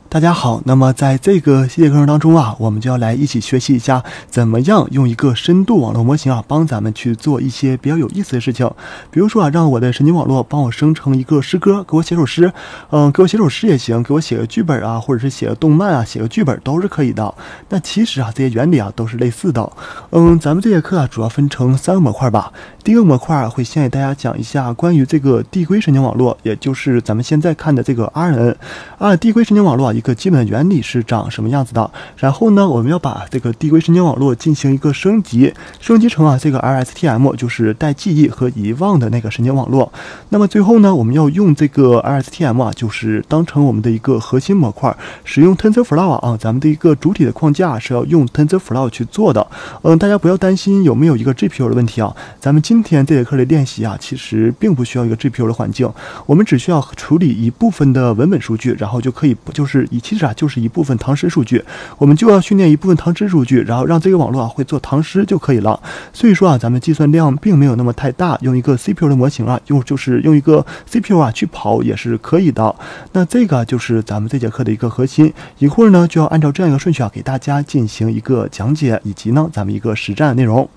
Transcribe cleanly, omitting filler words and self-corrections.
大家好，那么在这个系列课程当中啊，我们就要来一起学习一下怎么样用一个深度网络模型啊，帮咱们去做一些比较有意思的事情。比如说啊，让我的神经网络帮我生成一个诗歌，给我写首诗，给我写首诗也行，给我写个剧本啊，或者是写个动漫啊，写个剧本都是可以的。那其实啊，这些原理啊都是类似的。咱们这节课啊主要分成3个模块吧。第一个模块会先给大家讲一下关于这个递归神经网络，也就是咱们现在看的这个 RNN 啊，递归神经网络一个基本的原理是长什么样子的。然后呢，我们要把这个递归神经网络进行一个升级成啊这个 RSTM， 就是带记忆和遗忘的那个神经网络。那么最后呢，我们要用这个 RSTM 啊，就是当成我们的一个核心模块，使用 TensorFlow 啊，咱们的一个主体的框架是要用 TensorFlow 去做的。大家不要担心有没有一个 GPU 的问题啊，咱们今天这节课的练习啊，其实并不需要一个 GPU 的环境，我们只需要处理一部分的文本数据，然后就可以其实就是一部分唐诗数据，我们就要训练一部分唐诗数据，然后让这个网络啊会做唐诗就可以了。所以说啊，咱们计算量并没有那么太大，用一个 CPU 的模型啊，用一个 CPU 啊去跑也是可以的。那这个就是咱们这节课的一个核心，一会儿呢就要按照这样一个顺序啊，给大家进行一个讲解，以及呢咱们一个实战内容。